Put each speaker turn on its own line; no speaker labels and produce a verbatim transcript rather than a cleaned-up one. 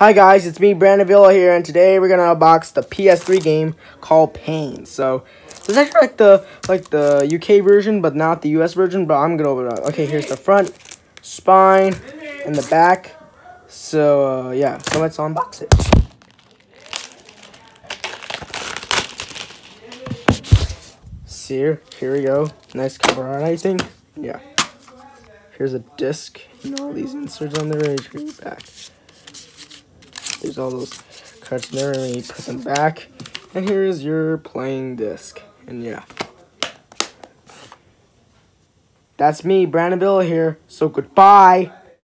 Hi guys, it's me, Brandon Villa here, and today we're gonna unbox the P S three game called Pain. So it's actually like the like the U K version, but not the U S version. But I'm gonna open it up. Okay, here's the front, spine, and the back. So uh, yeah, so let's unbox it. See here, here we go. Nice cover art, I think. Yeah. Here's a disc. You know, all these inserts on there. Right here, back. There's all those cards there, and you put them back. And here is your playing disc. And yeah. That's me, Brandon Villa here. So goodbye.